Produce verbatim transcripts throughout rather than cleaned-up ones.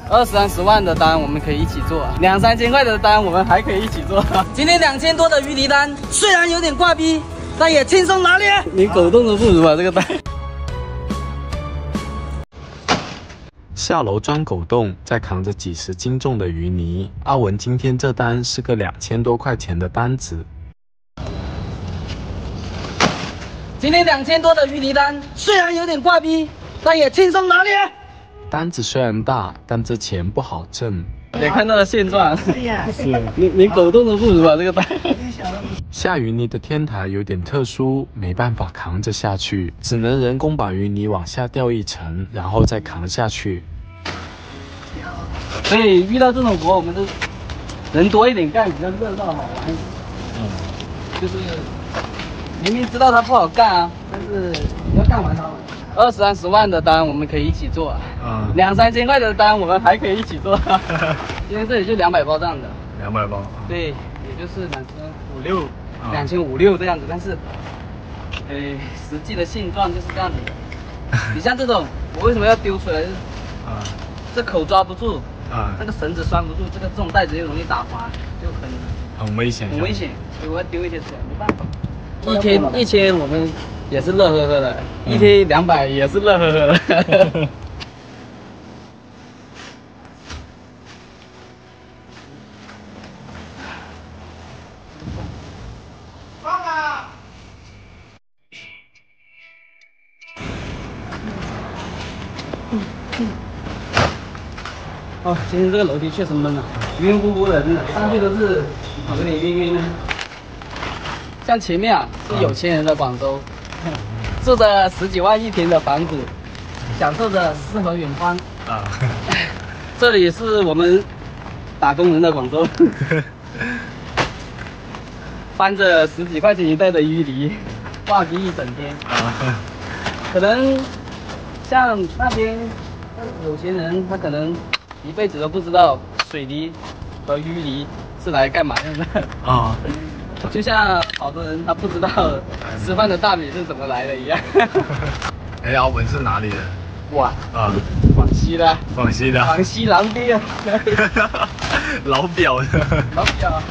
二三十万的单我们可以一起做，两三千块的单我们还可以一起做。今天两千多的鱼泥单，虽然有点挂逼，但也轻松拿捏。连狗洞都不如啊，这个单。 下楼钻狗洞，再扛着几十斤重的鱼泥。阿文今天这单是个两千多块钱的单子。 今天两千多的鱼泥单，虽然有点挂逼，但也轻松拿捏。 单子虽然大，但这钱不好挣。 也看到了现状，是连连狗洞都不如啊，这个单。 下鱼泥的天台有点特殊，没办法扛着下去，只能人工把鱼泥往下掉一层，然后再扛下去。 所以遇到这种活，我们都人多一点干，比较热闹好玩。嗯，就是明明知道它不好干啊，但是要干完它嘛。二三十万的单我们可以一起做，嗯，两三千块的单我们还可以一起做。今天这里就两百包这样的， 两百包， 对，也就是两千五六，两千五六这样子。但是，呃，实际的现状就是这样子的。你像这种，我为什么要丢出来？啊，这口抓不住，啊，那个绳子拴不住，这个这种袋子又容易打滑，就很很危险， 很危险，所以我要丢一些出来，没办法。一天一千我们也是乐呵呵的，嗯、一天两百也是乐呵呵的。放啊！嗯嗯。哦，今天这个楼梯确实闷啊，晕乎乎的，真的，上去都是有点晕晕的。像前面啊，是有钱人的广州，嗯、住着十几万一平的房子，享受着诗和远方啊。这里是我们打工人的广州，翻着十几块钱一袋的淤泥，挂逼一整天。啊、可能像那边有钱人，他可能一辈子都不知道水泥和淤泥是来干嘛用的啊。就像好多人他不知道吃饭的大米是怎么来的一样。 哎，阿文是哪里人？ 哇啊，广西的。 广西的。 广西狼爹。 老表的。 老表。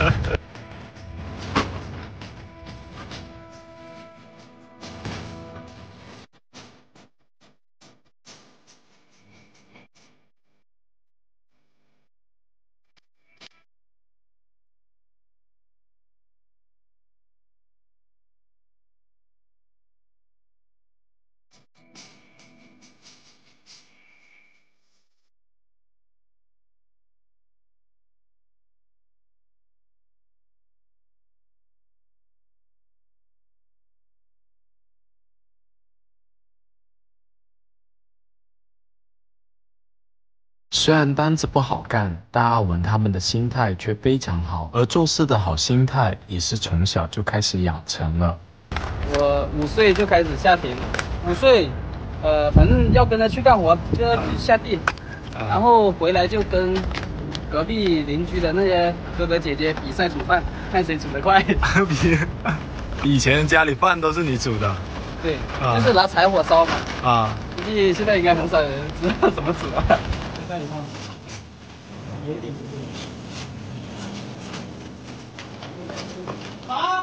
虽然单子不好干，但阿文他们的心态却非常好，而做事的好心态也是从小就开始养成了。 我五岁就开始下田，五岁，呃，反正要跟着去干活，就要下地，啊、然后回来就跟隔壁邻居的那些哥哥姐姐比赛煮饭，看谁煮得快。 比以前家里饭都是你煮的？ 对，啊、就是拿柴火烧嘛。啊，估计现在应该很少人知道怎么煮了。在里头，野顶。好。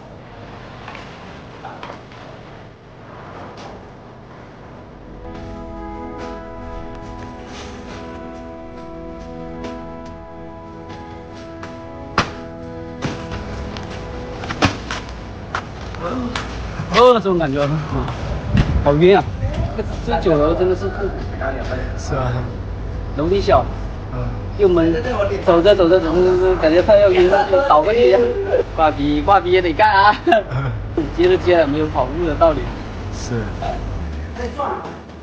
哦，这种感觉，嗯，好晕啊！这这酒楼真的是， 是啊。 楼梯小，嗯，又闷，走着走着走着走着，感觉快要晕了，就倒过去一样。挂逼挂逼也得干啊，接着接了，没有跑路的道理。 是。再转。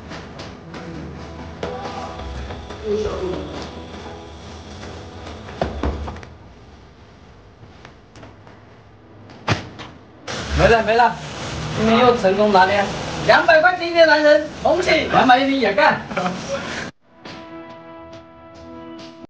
没了没了，今天又成功拿捏两百块，今天男人红起，两百一瓶也干。